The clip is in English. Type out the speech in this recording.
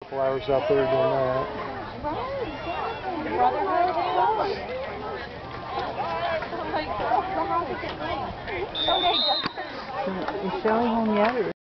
couple hours out there doing that. Is Shelly home yet? Or